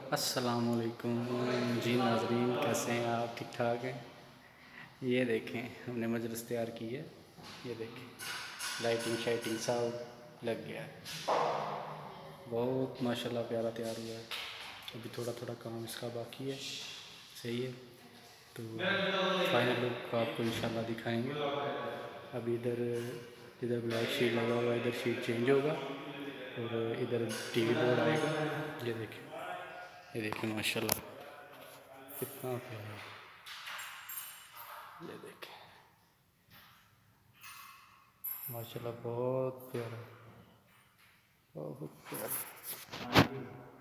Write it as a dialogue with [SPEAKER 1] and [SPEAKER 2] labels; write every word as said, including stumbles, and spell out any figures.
[SPEAKER 1] अस्सलामुअलैकुम जी नाज़रीन, कैसे हैं आप? ठीक ठाक हैं? ये देखें, हमने मजलिस तैयार की है। ये देखें, लाइटिंग शाइटिंग सब लग गया है। बहुत माशाल्लाह प्यारा तैयार हुआ है। अभी थोड़ा थोड़ा काम इसका बाकी है। सही है, तो फाइनल लुक आपको इंशाल्लाह दिखाएंगे। अभी इधर इधर ब्लैक शीट लगा हुआ है, इधर शीट चेंज होगा और इधर टीवी बोर्ड आएगा। ये देखें, ये देखिए माशाल्लाह कितना प्यारा है। ये देखें माशाल्लाह बहुत प्यारा, बहुत प्यारा।